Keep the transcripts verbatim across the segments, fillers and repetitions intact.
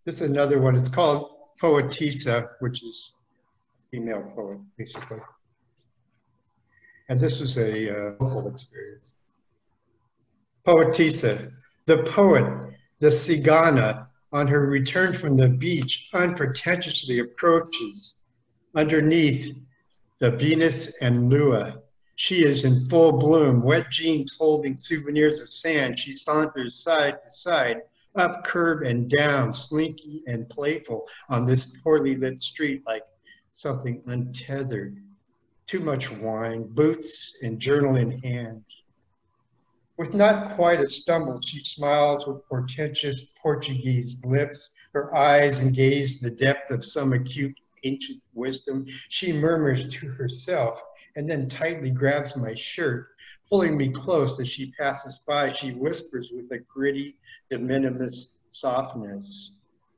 This is another one. It's called Poetisa, which is female poet, basically. And this was a uh, local experience. Poetisa, the poet, the cigana, on her return from the beach, unpretentiously approaches underneath the Venus and Lua. She is in full bloom, wet jeans holding souvenirs of sand. She saunters side to side, up curve and down, slinky and playful on this poorly lit street like something untethered. Too much wine, boots, and journal in hand. With not quite a stumble, she smiles with portentous Portuguese lips, her eyes engage the depth of some acute ancient wisdom. She murmurs to herself and then tightly grabs my shirt, pulling me close as she passes by. She whispers with a gritty, de minimis softness.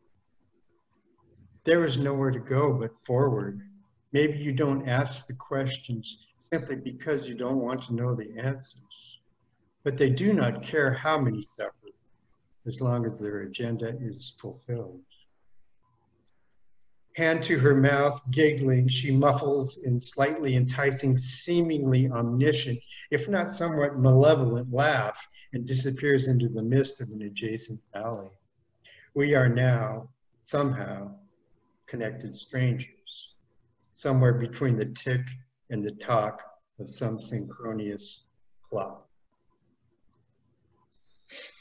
There is nowhere to go but forward. Maybe you don't ask the questions simply because you don't want to know the answers. But they do not care how many suffer, as long as their agenda is fulfilled. Hand to her mouth, giggling, she muffles in slightly enticing, seemingly omniscient, if not somewhat malevolent laugh, and disappears into the mist of an adjacent alley. We are now, somehow, connected strangers, somewhere between the tick and the tock of some synchronous clock.